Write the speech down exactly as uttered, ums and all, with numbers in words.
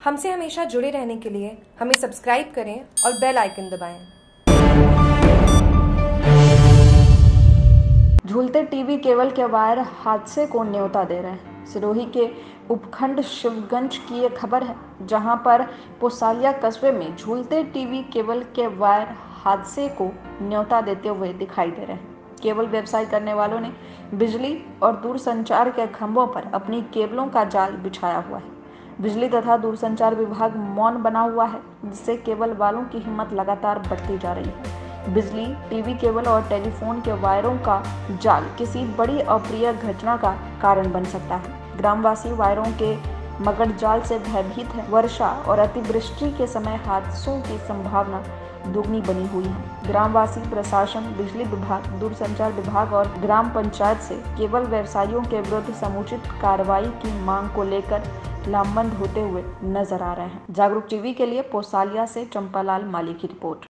हमसे हमेशा जुड़े रहने के लिए हमें सब्सक्राइब करें और बेल आइकन दबाएं। झूलते टीवी केबल के वायर हादसे को न्योता दे रहे हैं। सिरोही के उपखंड शिवगंज की ये खबर है, जहां पर पोसालिया कस्बे में झूलते टीवी केबल के वायर हादसे को न्योता देते हुए दिखाई दे रहे हैं। केबल व्यवसाय करने वालों ने बिजली और दूरसंचार के खंभों पर अपनी केबलों का जाल बिछाया हुआ है। बिजली तथा दूरसंचार विभाग मौन बना हुआ है, जिससे केबल वालों की हिम्मत लगातार बढ़ती जा रही है। बिजली, टीवी केबल और टेलीफोन के वायरों का जाल किसी बड़ी अप्रिय घटना का कारण बन सकता है। ग्रामवासी वायरों के मकड़ जाल से भयभीत है। वर्षा और अतिवृष्टि के समय हादसों की संभावना दुगनी बनी हुई है। ग्रामवासी, प्रशासन, बिजली विभाग, दूरसंचार विभाग और ग्राम पंचायत से केबल व्यवसायियों के विरुद्ध समुचित कार्रवाई की मांग को लेकर लामबंद होते हुए नजर आ रहे हैं। जागरूक टीवी के लिए पोसालिया से चंपालाल माली की रिपोर्ट।